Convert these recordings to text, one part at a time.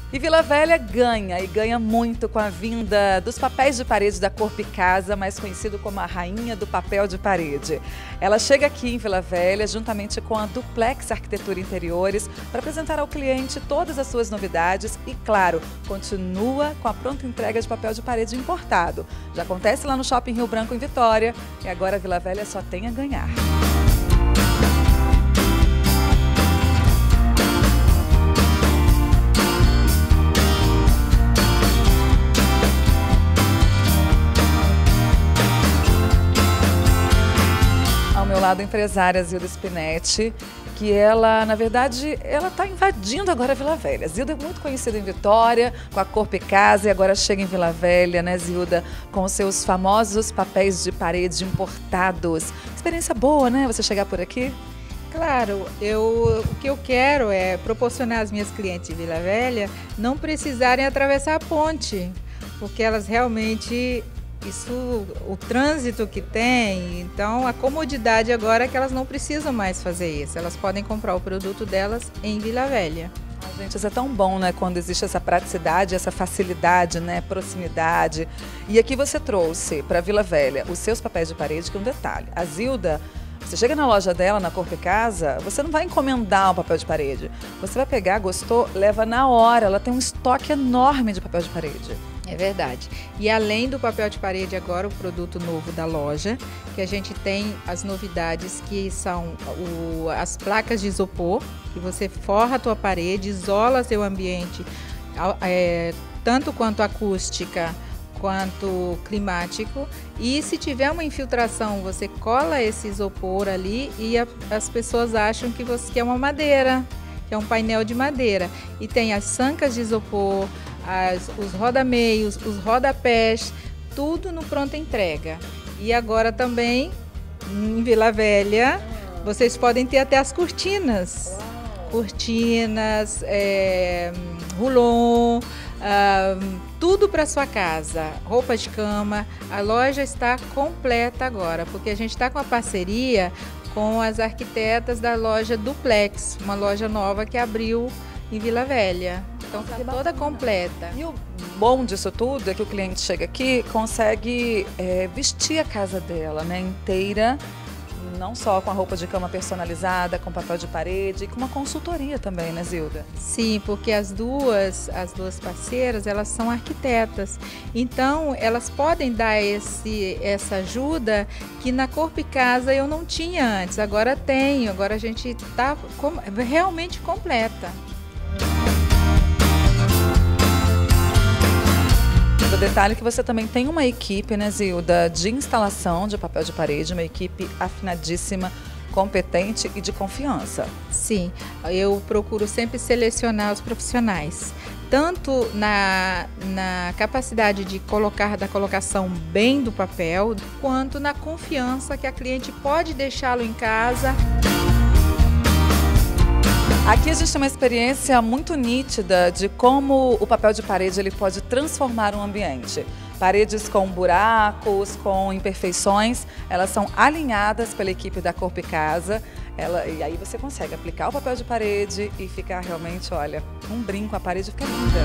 E Vila Velha ganha, e ganha muito com a vinda dos papéis de parede da Corpo Casa, mais conhecido como a rainha do papel de parede. Ela chega aqui em Vila Velha, juntamente com a Duplex Arquitetura Interiores, para apresentar ao cliente todas as suas novidades e, claro, continua com a pronta entrega de papel de parede importado. Já acontece lá no Shopping Rio Branco, em Vitória, e agora a Vila Velha só tem a ganhar. Meu lado, a empresária Zilda Spinetti, que ela, na verdade, ela está invadindo agora a Vila Velha. Zilda é muito conhecida em Vitória, com a Corpo Casa, e agora chega em Vila Velha, né, Zilda, com os seus famosos papéis de parede importados. Experiência boa, né, você chegar por aqui? Claro, o que eu quero é proporcionar às minhas clientes de Vila Velha não precisarem atravessar a ponte, porque elas realmente... o trânsito que tem, então a comodidade agora é que elas não precisam mais fazer isso, elas podem comprar o produto delas em Vila Velha. Gente, isso é tão bom, né, quando existe essa praticidade, essa facilidade, né, proximidade. E aqui você trouxe para Vila Velha os seus papéis de parede, que é um detalhe. A Zilda, você chega na loja dela, na Corpo Casa, você não vai encomendar um papel de parede. Você vai pegar, gostou, leva na hora. Ela tem um estoque enorme de papel de parede. É verdade. E além do papel de parede, agora o produto novo da loja, que a gente tem as novidades que são as placas de isopor, que você forra a tua parede, isola seu ambiente, tanto quanto acústica, quanto climático, e se tiver uma infiltração, você cola esse isopor ali e as pessoas acham que é uma madeira, que é um painel de madeira. E tem as sancas de isopor, os rodameios, os rodapés, tudo no pronta entrega. E agora também, em Vila Velha, vocês podem ter até as cortinas. Cortinas, rulon, tudo para sua casa, roupa de cama. A loja está completa agora, porque a gente está com a parceria com as arquitetas da loja Duplex, uma loja nova que abriu em Vila Velha. Então está toda completa. E o bom disso tudo é que o cliente chega aqui, consegue vestir a casa dela, né, inteira, não só com a roupa de cama personalizada, com papel de parede, e com uma consultoria também, né, Zilda? Sim, porque as duas parceiras, elas são arquitetas. Então, elas podem dar essa ajuda que na Corpo Casa eu não tinha antes. Agora tenho, agora a gente está realmente completa. O detalhe é que você também tem uma equipe, né, Zilda, de instalação de papel de parede, uma equipe afinadíssima, competente e de confiança. Sim, eu procuro sempre selecionar os profissionais, tanto na capacidade da colocação bem do papel, quanto na confiança que a cliente pode deixá-lo em casa. Aqui a gente tem uma experiência muito nítida de como o papel de parede ele pode transformar um ambiente. Paredes com buracos, com imperfeições, elas são alinhadas pela equipe da Corpo Casa. E aí você consegue aplicar o papel de parede e ficar realmente, olha, um brinco, a parede fica linda.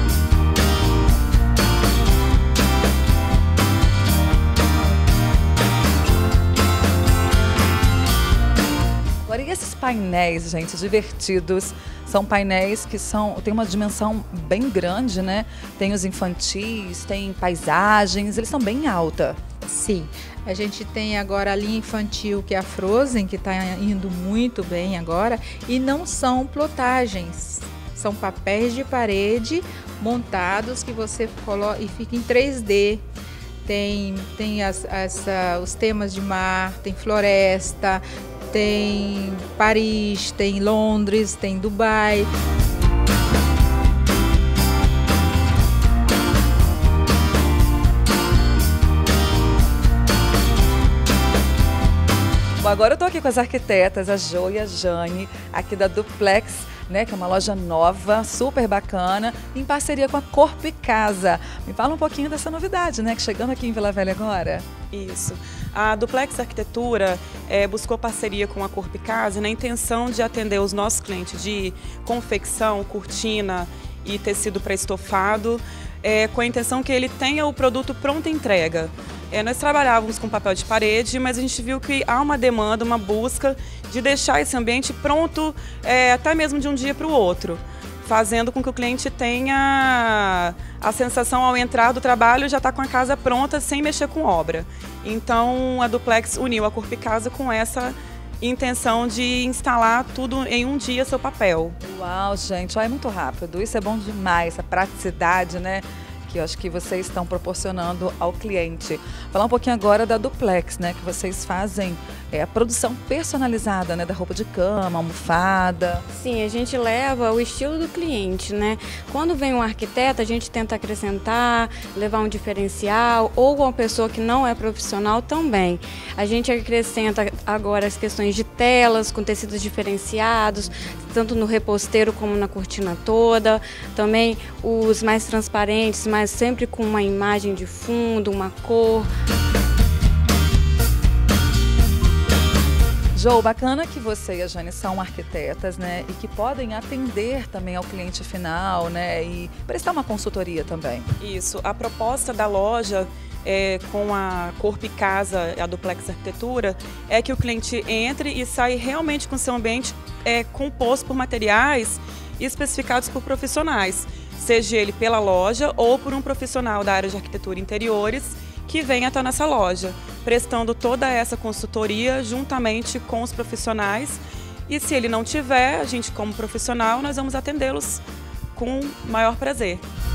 Agora, e esses painéis, gente, divertidos? São painéis que têm uma dimensão bem grande, né? Tem os infantis, tem paisagens, eles são bem alta. Sim, a gente tem agora a linha infantil, que é a Frozen, que está indo muito bem agora, e não são plotagens, são papéis de parede montados que você coloca e fica em 3D. Tem os temas de mar, tem floresta, tem Paris, tem Londres, tem Dubai. Bom, agora eu estou aqui com as arquitetas, a Jo e a Jane, aqui da Duplex, né, que é uma loja nova, super bacana, em parceria com a Corpo Casa. Me fala um pouquinho dessa novidade, né, que chegando aqui em Vila Velha agora. Isso. A Duplex Arquitetura buscou parceria com a Corpo Casa na intenção de atender os nossos clientes de confecção, cortina e tecido para estofado, com a intenção que ele tenha o produto pronta entrega. Nós trabalhávamos com papel de parede, mas a gente viu que há uma demanda, uma busca de deixar esse ambiente pronto até mesmo de um dia para o outro, fazendo com que o cliente tenha a sensação ao entrar do trabalho já está com a casa pronta sem mexer com obra. Então a Duplex uniu a Corpo e Casa com essa intenção de instalar tudo em um dia seu papel. Uau, gente, é muito rápido, isso é bom demais, a praticidade, né? Que eu acho que vocês estão proporcionando ao cliente. Falar um pouquinho agora da Duplex, né? Que vocês fazem a produção personalizada, né? Da roupa de cama, almofada. Sim, a gente leva o estilo do cliente, né? Quando vem um arquiteto, a gente tenta acrescentar, levar um diferencial, ou uma pessoa que não é profissional também. A gente acrescenta agora as questões de telas com tecidos diferenciados, tanto no reposteiro como na cortina toda. Também os mais transparentes, mas sempre com uma imagem de fundo, uma cor. Jo, bacana que você e a Jane são arquitetas, né? E que podem atender também ao cliente final, né? E prestar uma consultoria também. Isso, a proposta da loja com a Corpo e Casa, a Duplex Arquitetura, é que o cliente entre e saia realmente com seu ambiente composto por materiais especificados por profissionais, seja ele pela loja ou por um profissional da área de arquitetura e interiores que venha estar nessa loja, prestando toda essa consultoria juntamente com os profissionais. E se ele não tiver, a gente como profissional, nós vamos atendê-los com maior prazer.